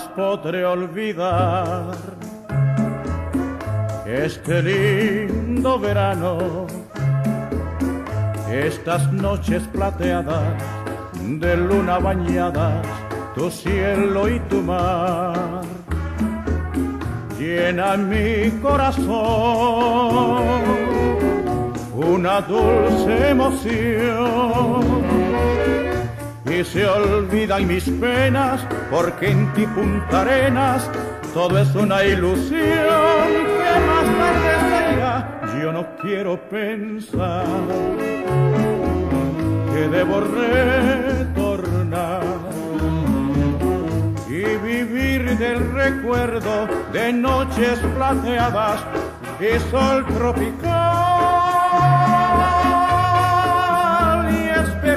podré olvidar este lindo verano, estas noches plateadas de luna bañadas, tu cielo y tu mar. Llena mi corazón una dulce emoción y se olvidan mis penas porque en ti, Punta Arenas, todo es una ilusión que más tarde será. Yo no quiero pensar que debo retornar y vivir del recuerdo de noches plateadas y sol tropical y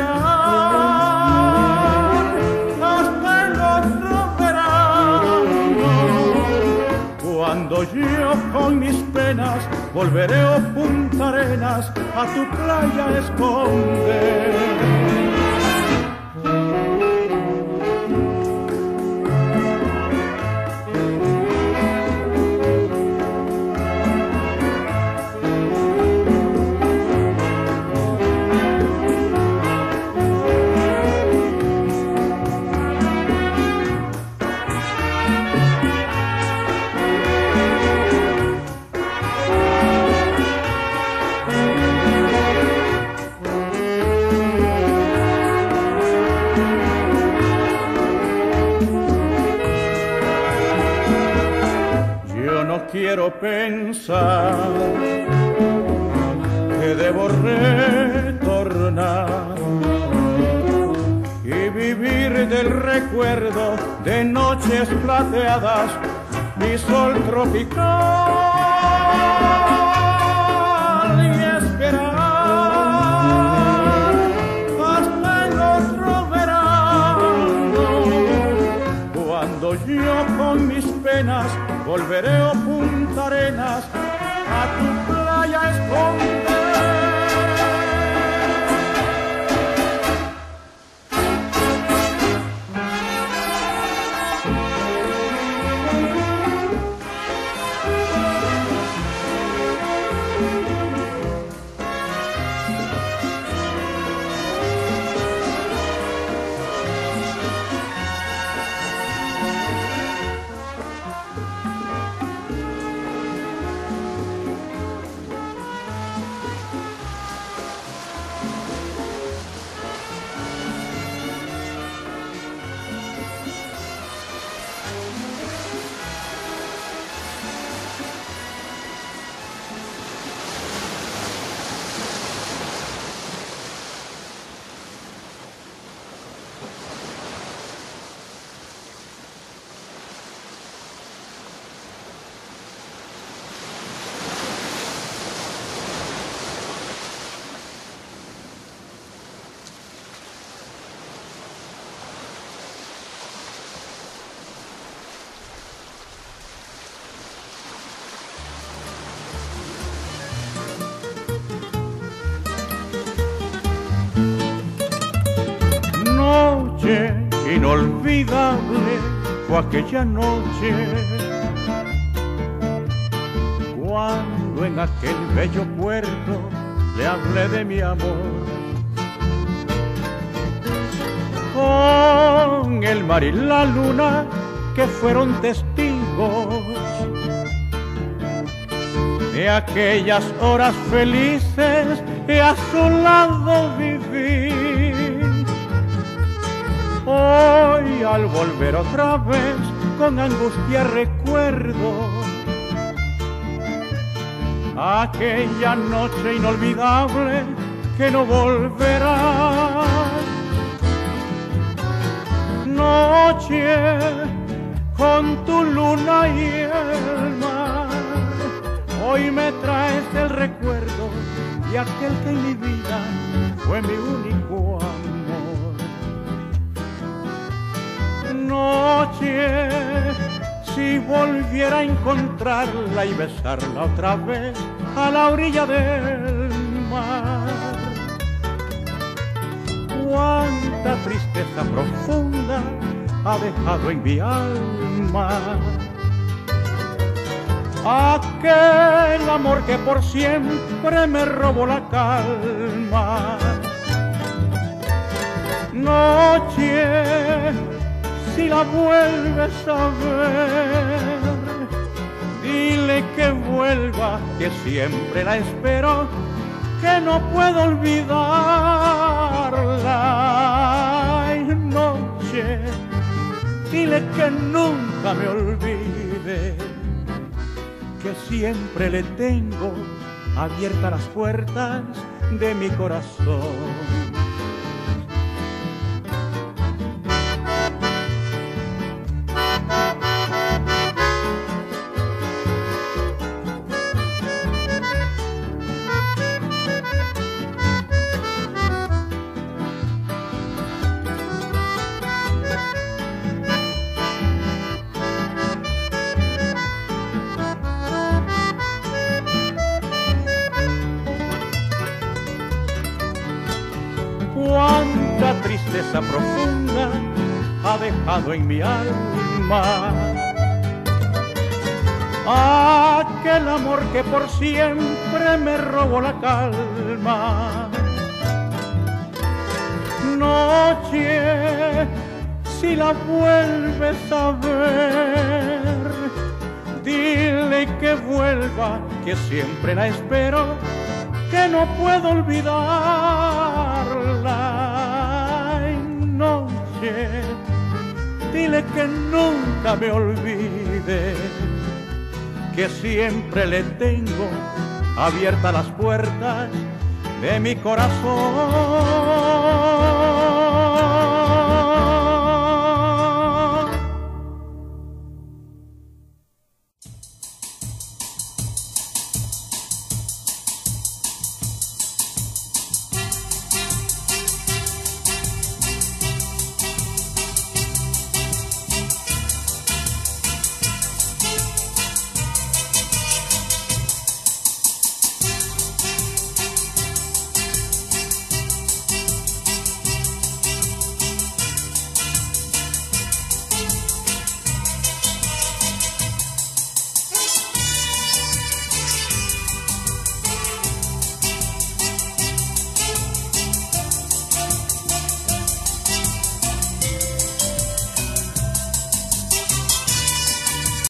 esperar hasta el otro verano, cuando yo con mis penas volveré, oh Punta Arenas, a tu playa a esconder. Quiero pensar que debo retornar y vivir del recuerdo de noches plateadas y sol tropical y esperar hasta el otro verano, cuando yo con mis penas volveré, oh Punta Arenas, a tu playa a esconder. Inolvidable fue aquella noche cuando en aquel bello puerto le hablé de mi amor. Con el mar y la luna que fueron testigos de aquellas horas felices que a su lado viví. Hoy al volver otra vez con angustia recuerdo aquella noche inolvidable que no volverá. Noche con tu luna y el mar, hoy me traes el recuerdo de aquel que en mi vida fue mi único amor. Noche, si volviera a encontrarla y besarla otra vez a la orilla del mar, cuánta tristeza profunda ha dejado en mi alma. alma. Aquel amor que por siempre me robó la calma. Noche, si la vuelves a ver, dile que vuelva, que siempre la espero, que no puedo olvidarla. Ay, noche, dile que nunca me olvide, que siempre le tengo abiertas las puertas de mi corazón. Cuánta tristeza profunda ha dejado en mi alma aquel amor que por siempre me robó la calma. Noche, si la vuelves a ver, dile que vuelva, que siempre la espero, que no puedo olvidarla. Ay, noche, dile que nunca me olvide, que siempre le tengo abiertas las puertas de mi corazón.